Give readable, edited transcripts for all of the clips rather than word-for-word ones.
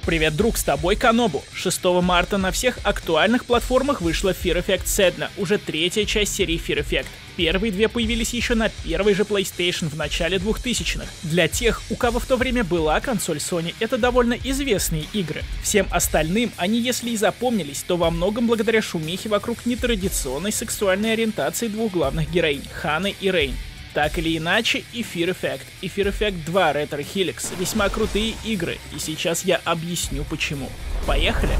Привет, друг, с тобой Канобу. 6 марта на всех актуальных платформах вышла Fear Effect Sedna, уже третья часть серии Fear Effect. Первые две появились еще на первой же PlayStation в начале 2000-х. Для тех, у кого в то время была консоль Sony, это довольно известные игры. Всем остальным они, если и запомнились, то во многом благодаря шумихе вокруг нетрадиционной сексуальной ориентации двух главных героинь — Ханны и Рейн. Так или иначе, и Fear Effect, и Fear Effect 2 Retro Helix весьма крутые игры, и сейчас я объясню почему. Поехали!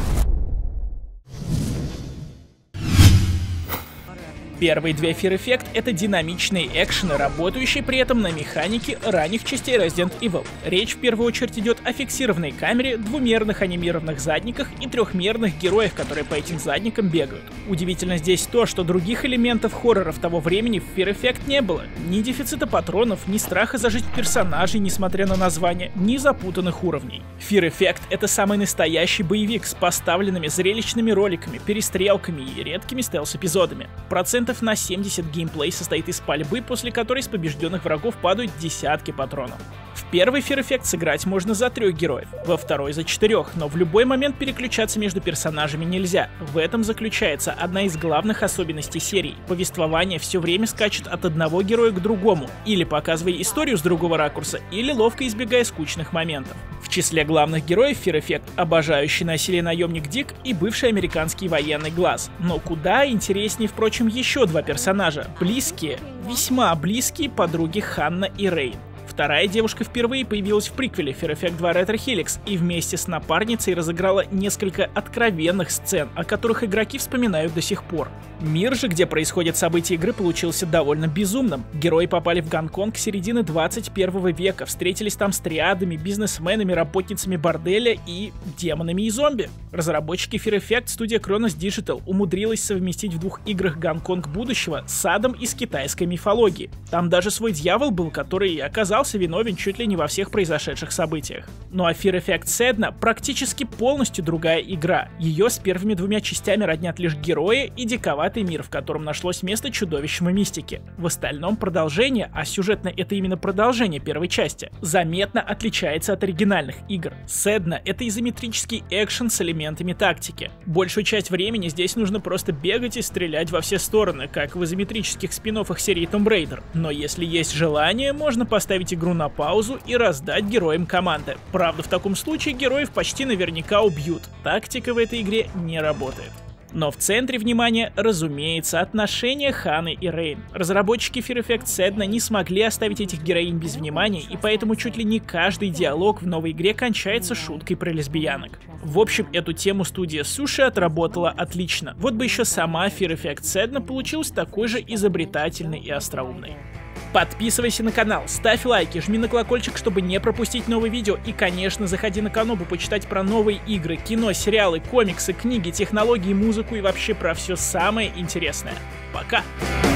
Первые две Fear Effect — это динамичные экшены, работающие при этом на механике ранних частей Resident Evil. Речь в первую очередь идет о фиксированной камере, двумерных анимированных задниках и трехмерных героях, которые по этим задникам бегают. Удивительно здесь то, что других элементов хорроров того времени в Fear Effect не было. Ни дефицита патронов, ни страха за жизнь персонажей, несмотря на название, ни запутанных уровней. Fear Effect — это самый настоящий боевик с поставленными зрелищными роликами, перестрелками и редкими стелс-эпизодами. Процентов на 70 геймплей состоит из пальбы, после которой с побежденных врагов падают десятки патронов. В первый Fear Effect сыграть можно за 3 героев, во второй за 4, но в любой момент переключаться между персонажами нельзя. В этом заключается одна из главных особенностей серии. Повествование все время скачет от одного героя к другому, или показывая историю с другого ракурса, или ловко избегая скучных моментов. В числе главных героев Fear Effect обожающий насилие наемник Дик и бывший американский военный Глаз. Но куда интереснее, впрочем, еще два персонажа, близкие, весьма близкие подруги Ханна и Рейн. Вторая девушка впервые появилась в приквеле Fear Effect 2 Retro Helix и вместе с напарницей разыграла несколько откровенных сцен, о которых игроки вспоминают до сих пор. Мир же, где происходят события игры, получился довольно безумным. Герои попали в Гонконг середины 21 века, встретились там с триадами, бизнесменами, работницами борделя и демонами и зомби. Разработчики Fear Effect, студия Kronos Digital, умудрилась совместить в двух играх Гонконг будущего с адом из китайской мифологии. Там даже свой дьявол был, который оказался виновен чуть ли не во всех произошедших событиях. Ну а Fear Effect Sedna практически полностью другая игра. Ее с первыми двумя частями роднят лишь герои и диковатый мир, в котором нашлось место чудовищам и мистике. В остальном продолжение, а сюжетно это именно продолжение первой части, заметно отличается от оригинальных игр. Sedna — это изометрический экшен с элементами тактики. Большую часть времени здесь нужно просто бегать и стрелять во все стороны, как в изометрических спин-оффах серии Tomb Raider. Но если есть желание, можно поставить игру на паузу и раздать героям команды. Правда, в таком случае героев почти наверняка убьют. Тактика в этой игре не работает. Но в центре внимания, разумеется, отношения Ханны и Рейн. Разработчики Fear Effect Sedna не смогли оставить этих героинь без внимания, и поэтому чуть ли не каждый диалог в новой игре кончается шуткой про лесбиянок. В общем, эту тему студия Sushi отработала отлично. Вот бы еще сама Fear Effect Sedna получилась такой же изобретательной и остроумной. Подписывайся на канал, ставь лайки, жми на колокольчик, чтобы не пропустить новые видео, и, конечно, заходи на Канобу почитать про новые игры, кино, сериалы, комиксы, книги, технологии, музыку и вообще про все самое интересное. Пока!